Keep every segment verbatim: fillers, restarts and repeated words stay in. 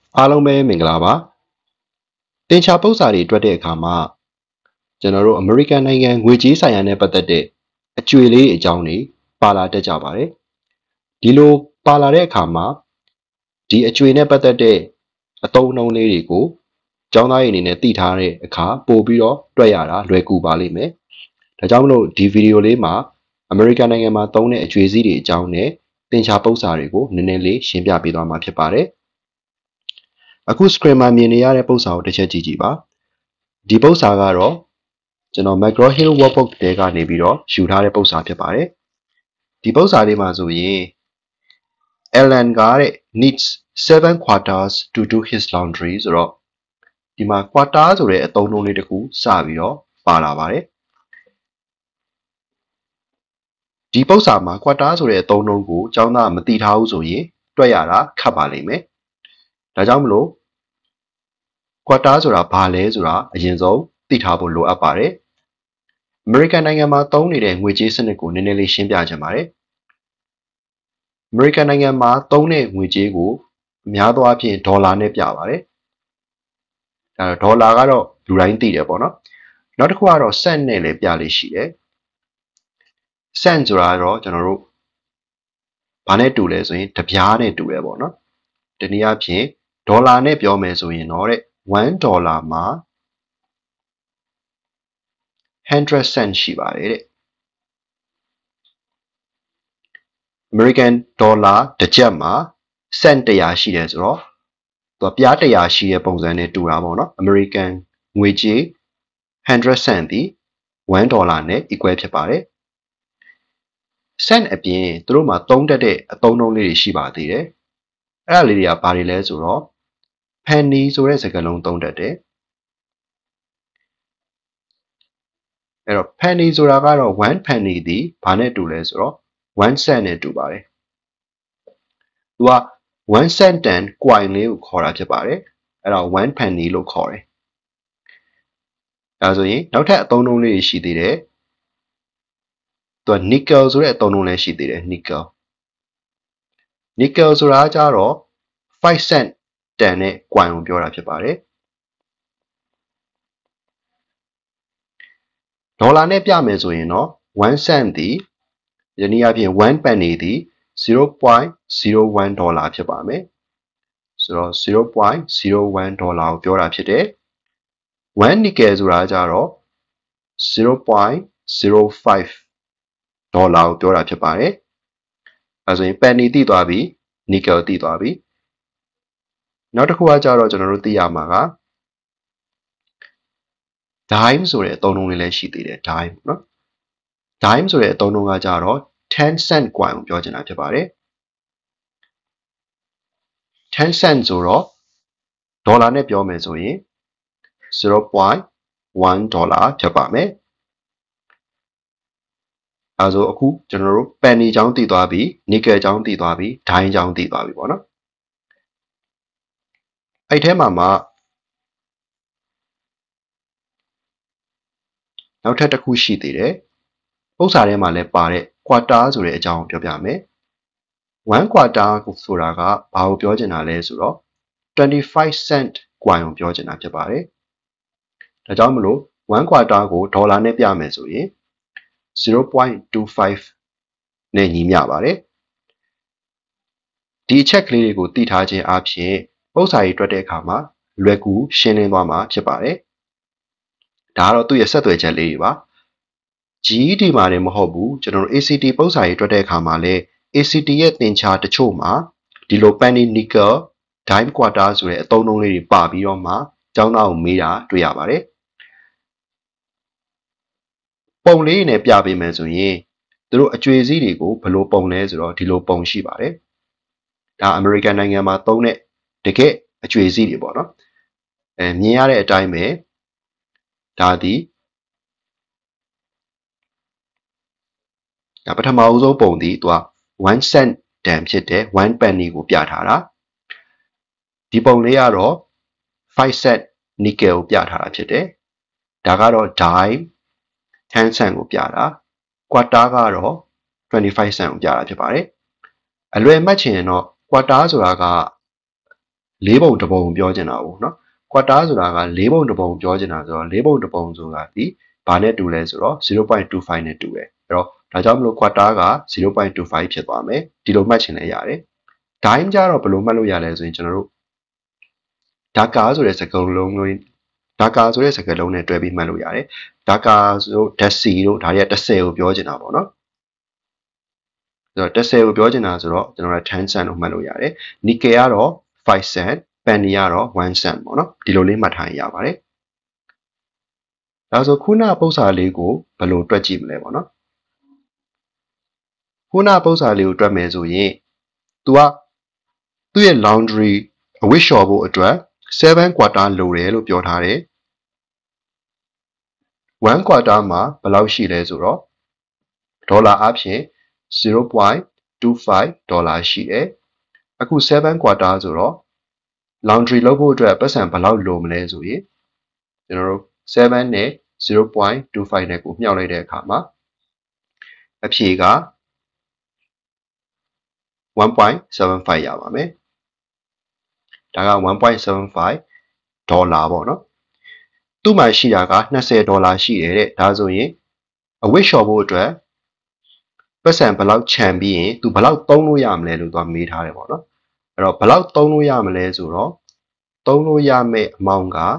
အားလုံးပဲမင်္ဂလာပါတင်ချာပု္ပ္ပစာတွေတွေ့တဲ့အခါမှာကျွန်တော်တို့အမေရိကန်နိုင်ငံငွေကြေးဆိုင်ရာနဲ့ပတ်သက်တဲ့အကြွေလေးအကြောင်းတွေပါလာတတ်ကြပါတယ်ဒီလိုပါလာတဲ့အခါမှာဒီအကြွေနဲ့ပတ်သက်တဲ့အသုံးအနှုန်းလေးတွေကိုကျောင်းသားတွေအနေနဲ့သိထားတဲ့အခါပို့ပြီးတော့တွေ့ရတာလွယ်ကူပါလိမ့်မယ်ဒါကြောင့်မလို့ဒီဗီဒီယိုလေးမှာအမေရိကန်နိုင်ငံမှာသုံးတဲ့အကြွေစည်းတွေအကြောင်းနဲ့တင်ချာပု္ပ္ပစာတွေကိုနည်းနည်းလေးရှင်းပြပေးသွားမှာဖြစ်ပါတယ်အခု screen မှာမြင်နေရတဲ့ပု္ပ္ပစာကိုတစ်ချက်ကြည့်ကြည့်ပါဒီပု္ပ္ပစာကတော့ကျွန်တော် McGraw-Hill workbook တဲကနေပြီးတော့ယူထားတဲ့ပု္ပ္ပစာဖြစ်ပါတယ်ဒီပု္ပ္ပစာလေးမှာဆိုရင် Alan ကတဲ့ needs seven quarters to do his laundry ဆိုတော့ဒီမှာ quarter ဆိုတဲ့အသုံးအနှုန်းလေးတစ်ခုစပြီးတော့ပါလာပါတယ်ဒီပု္ပ္ပစာမှာ quarter ဆိုတဲ့အသုံးအနှုန်းကိုကျောင်းသားမသိထားဘူးဆိုရင်တွေ့ရတာခက်ပါလိမ့်မယ်ဒါကြောင့်မလို့ quarter ဆိုတာဘာလဲဆိုတာအရင်ဆုံးသိထားဖို့လိုအပ်ပါတယ်။ American နိုင်ငံမှာသုံးနေတဲ့ငွေကြေးစနစ်ကိုနည်းနည်းလေးရှင်းပြချင်ပါတယ်။ American နိုင်ငံမှာသုံးတဲ့ငွေကြေးကိုအများသောအားဖြင့်ဒေါ်လာနဲ့ပြပါတယ်။ဒါတော့ဒေါ်လာကတော့လူတိုင်းသိတယ်ပေါ့နော်။နောက်တစ်ခုကတော့ cent နဲ့လည်းပြလေးရှိတယ်။ cent ဆိုတာကတော့ကျွန်တော်တို့ဘာနဲ့တူလဲဆိုရင်တပြားနဲ့တူတယ်ပေါ့နော်။တနည်းအားဖြင့်ဒေါ်လာနဲ့ပြောမယ်ဆိုရင်တော့တဲ့ one dollar မှာone hundred cent ရှိပါတယ်တဲ့ American dollar တစ်ကျပ်မှာ cent one hundredရှိတယ်ဆိုတော့သူကပြားone hundredရှိတဲ့ပုံစံနဲ့တူတာပေါ့နော် American ငွေကြေးone hundred cent ဒီone dollar နဲ့ equal ဖြစ်ပါတယ် cent အပြင်သူတို့မှာသုံးတတ်တဲ့အသုံးအနှုန်းလေးတွေရှိပါသေးတယ်အဲ့ဒါလေးတွေကဘာတွေလဲဆိုတော့ penny ဆိုတဲ့စကားလုံးသုံးတတ်တယ်အဲ့တော့ penny ဆိုတာကတော့ one penny ဒီဘာနဲ့တူလဲဆိုတော့one cent နဲ့တူပါတယ်သူကone cent တန် coin လေးကိုခေါ်တာဖြစ်ပါတယ်အဲ့တော့ one penny လို့ခေါ်တယ်ဒါဆိုရင်နောက်ထပ်အသုံးအနှုန်းလေးတွေရှိသေးတယ်သူက nickel ဆိုတဲ့အသုံးအနှုန်းလည်းရှိသေးတယ် nickel nickel ဆိုတာကြတော့five cent တန်တဲ့ coin ကိုပြောတာဖြစ်ပါတယ်ဒေါ်လာနဲ့ပြမယ်ဆိုရင်တော့one cent ဒီယနည်းအားဖြင့် one penny ဒီzero point zero one ဒေါ်လာဖြစ်ပါမယ်ဆိုတော့zero point zero one ဒေါ်လာကိုပြောတာဖြစ်တယ်one nickel ဆိုတာကြတော့zero point zero five ဒေါ်လာကိုပြောတာဖြစ်ပါတယ်အဲဆိုရင် penny သိသွားပြီ nickel သိသွားပြီနောက်တစ်ခုကကြတော့ကျွန်တော်တို့သိရမှာက dime ဆိုတဲ့အသုံးအနှုန်းလေးလည်းရှိသေးတယ် dime เนาะ dime ဆိုတဲ့အသုံးအနှုန်းကကြတော့ten cent coin ကိုပြောချင်တာဖြစ်ပါတယ်ten cent ဆိုတော့ဒေါ်လာနဲ့ပြောမယ်ဆိုရင်zero point one ဒေါ်လာဖြစ်ပါမယ်အဲဆိုအခုကျွန်တော်တို့ penny အကြောင်းသိသွားပြီ nickel အကြောင်းသိသွားပြီ dime အကြောင်းသိသွားပြီပေါ့နော်အဲ့ထဲမှာမှာနောက်ထပ်တစ်ခုရှိသေးတယ်ပု္ပ္ပစာထဲမှာလည်းပါတဲ့ quarter ဆိုတဲ့အကြောင်းကိုပြောပြမယ်one quarter ဆိုတာကဘာကိုပြောချင်တာလဲဆိုတော့twenty-five cent coin ကိုပြောချင်တာဖြစ်ပါတယ်ဒါကြောင့်မလို့ one quarter ကိုဒေါ်လာနဲ့ပြမယ်ဆိုရင်zero point two five နဲ့ညီမျှပါတယ်ဒီအချက်ကလေးတွေကိုသိထားခြင်းအပြင်ပု္ပ္ပစာရေးတွက်တဲ့အခါမှာလွယ်ကူရှင်းလင်းသွားမှာဖြစ်ပါတယ်ဒါကတော့သူ့ရဲ့ဆက်သွယ်ချက်လေးတွေပါ G E D မှာလည်းမဟုတ်ဘူးကျွန်တော်တို့ A C T ပု္ပ္ပစာရေးတွက်တဲ့အခါမှာလည်း A C T ရဲ့သင်္ချာတချို့မှာဒီလို penny nickel dime quarter ဆိုတဲ့အသုံးအနှုန်းလေးတွေပါပြီးတော့မှကျောင်းသားကိုမေးတာတွေ့ရပါတယ်ပုံလေးနဲ့ပြပေးမယ်ဆိုရင်သူတို့အကြွေစည်းတွေကိုဘယ်လိုပုံလဲဆိုတော့ဒီလိုပုံရှိပါတယ်ဒါ American နိုင်ငံမှာသုံးတဲ့တကယ်အကြွေစည်းတွေပေါ့နော်အဲမြင်ရတဲ့အတိုင်းပဲဒါဒီဒါပထမအဆုံးပုံဒီသူကone cent တန်ဖြစ်တဲ့one penny ကိုပြထားတာဒီပုံလေးကတော့five cent nickel ကိုပြထားတာဖြစ်တယ်ဒါကတော့ dime ten cent ကိုပြတာ quarter ကတော့twenty-five cent ကိုပြတာဖြစ်ပါတယ်အလွယ်မှတ်ချင်ရင်တော့ quarter ဆိုတာကလေးပုံတစ်ပုံပြောချင်တာပေါ့နော် quarter ဆိုတာကလေးပုံတစ်ပုံပြောချင်တာဆိုတော့လေးပုံတစ်ပုံဆိုတာဒီဘာနဲ့တူလဲဆိုတော့ zero point two five နဲ့တူတယ်အဲ့တော့ဒါကြောင့်မလို့ quarter က zero point two five ဖြစ်သွားမယ်ဒီလိုမှတ်ချင်လည်းရတယ် dime ကြတော့ဘယ်လိုမှတ်လို့ရလဲဆိုရင်ကျွန်တော်တို့ဒါကာဆိုတဲ့စကားလုံးမျိုးဒါကာဆိုတဲ့စကားလုံးနဲ့တွဲပြီးမှတ်လို့ရတယ်ဒါကာဆိုဓာတ်စီတို့ဒါတွေကတစ်ဆယ်ကိုပြောချင်တာပေါ့နော်ဆိုတော့တစ်ဆယ်ကိုပြောချင်တာဆိုတော့ကျွန်တော်တို့ten cent ကိုမှတ်လို့ရတယ်နီကယ်ကတော့ five cent ပန်နီကတော့ one cent ပေါ့နော်ဒီလိုလေးမှတ်ထားရင်ရပါတယ်ဒါဆိုခုနပု္ပ္ပစာလေးကိုဘယ်လိုတွက်ကြည့်မလဲပေါ့နော်ခုနပု္ပ္ပစာလေးကိုတွက်မယ်ဆိုရင် तू ကသူ့ရဲ့ laundry အဝတ်လျှော်ဖို့အတွက်seven quarter လိုတယ်လို့ပြောထားတယ် one quarter မှာဘယ်လောက်ရှိလဲဆိုတော့ဒေါ်လာအပြင် zero point two five ဒေါ်လာရှိတယ်အခု seven quarter ဆိုတော့ laundry လုပ်ဖို့အတွက်ပတ်စံဘယ်လောက်လိုမလဲဆိုရင်ကျွန်တော်တို့sevenနဲ့ zero point two five နဲ့ကိုမြှောက်လိုက်တဲ့အခါမှာအဖြေကone point seven five ရပါမယ်ဒါကone point seven five ဒေါ်လာပေါ့နော်သူ့မှာရှိတာကtwentyဒေါ်လာရှိတယ်တဲ့ဒါဆိုရင်အဝတ်လျှော်ဖို့အတွက်ပတ်စံဘယ်လောက်ခြံပြီးရင်သူဘယ်လောက်သုံးလို့ရမလဲလို့သူမေးထားတယ်ပေါ့နော်အဲ့တော့ဘယ်လောက်သုံးလို့ရမလဲဆိုတော့သုံးလို့ရမယ့်အမောင့်က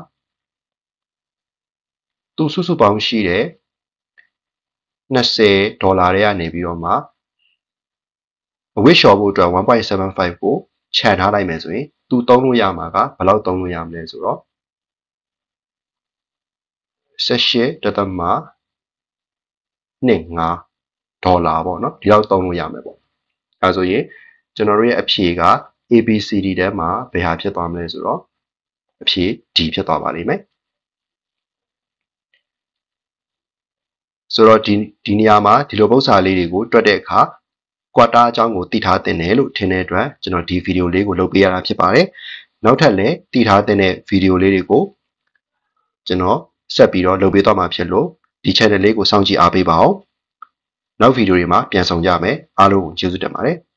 သူစုစုပေါင်းရှိတယ်twentyဒေါ်လာတွေကနေပြီးတော့မှအဝတ်လျှော်ဖို့အတွက်one point seven fiveကိုခြံထားလိုက်မယ်ဆိုရင်သူသုံးလို့ရမှာကဘယ်လောက်သုံးလို့ရမလဲဆိုတော့eighteenဒသမtwo fiveဒေါ်လာပေါ့နော်ဒီလောက်သုံးလို့ရမယ်ပေါ့အဲဆိုရင်ကျွန်တော်တို့ရဲ့အဖြေက A B C D ထဲမှာဘယ်ဟာဖြစ်သွားမလဲဆိုတော့အဖြေ D ဖြစ်သွားပါလိမ့်မယ်ဆိုတော့ဒီဒီနေရာမှာဒီလိုပု္ပ္ပစာလေးတွေကိုတွက်တဲ့အခါ quarter အကြောင်းကိုသိထားသင့်တယ်လို့ထင်တဲ့အတွက်ကျွန်တော်ဒီဗီဒီယိုလေးကိုလုပ်ပေးရတာဖြစ်ပါတယ်နောက်ထပ်လည်းသိထားသင့်တဲ့ဗီဒီယိုလေးတွေကိုကျွန်တော်ဆက်ပြီးတော့လုပ်ပေးသွားမှာဖြစ်လို့ဒီ channel လေးကိုစောင့်ကြည့်အားပေးပါဦးနောက်ဗီဒီယိုတွေမှာပြန်ဆောင်ကြမယ်အားလုံးကိုကျေးဇူးတင်ပါတယ်